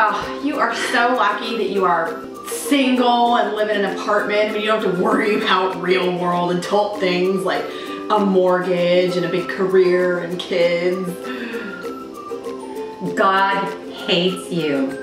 Oh, you are so lucky that you are single and live in an apartment. I mean, you don't have to worry about real world adult things like a mortgage and a big career and kids. God hates you.